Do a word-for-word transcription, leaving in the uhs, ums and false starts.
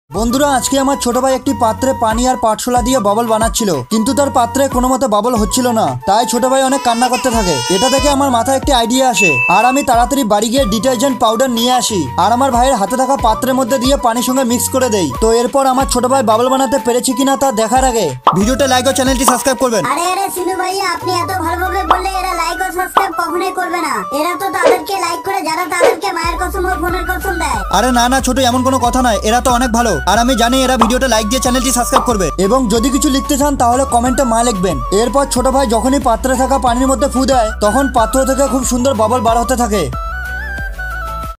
বন্ধুরা আজকে আমার ছোট ভাই একটি পাত্রে পানি আর পাটশোলা দিয়ে বাবল বানাচ্ছিল, কিন্তু তার পাত্রে কোনো মতে বাবল হচ্ছিল না। তাই ছোট ভাই অনেক কান্না করতে থাকে। এটা দেখে আমার মাথায় একটি আইডিয়া আসে আর আমি তাড়াতাড়ি বাড়ি গিয়ে ডিটারজেন্ট পাউডার নিয়ে আসি আর আমার ভাইয়ের হাতে থাকা পাত্রের মধ্যে দিয়ে পানির সঙ্গে মিক্স করে দেই। তো এরপর আমার ছোট ভাই বাবল বানাতে পেরেছি কিনা তা দেখার আগে ভিডিওটা লাইক ও চ্যানেলটি সাবস্ক্রাইব করবেন। আরে আরে সিনু ভাইয়া, আপনি এত ভালোভাবে বললে এরা লাইক ও সাবস্ক্রাইব কখনোই করবে না। এরা তো তাদেরকে লাইক করে যারা তাদেরকে মায়ের কসম ও বোনের কসম দেয়। আরে না না ছোট, এমন কোনো কথা নয়, এরা তো অনেক ভালো আর আমি জানি এরা ভিডিওটা লাইক দিয়ে চ্যানেলটি সাবস্ক্রাইব করবে। এবং যদি কিছু লিখতে চান তাহলে কমেন্টে মা লিখবেন। এরপর ছোট ভাই যখনই পাত্রে থাকা পানির মধ্যে ফু দেয় তখন পাত্র থেকে খুব সুন্দর বাবল বার হতে থাকে।